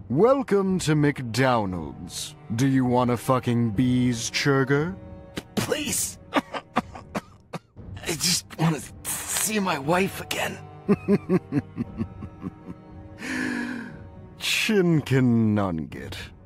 Welcome to McDonald's. Do you want a fucking Beesechurger? Please. I just want to see my wife again. Chinken nunget.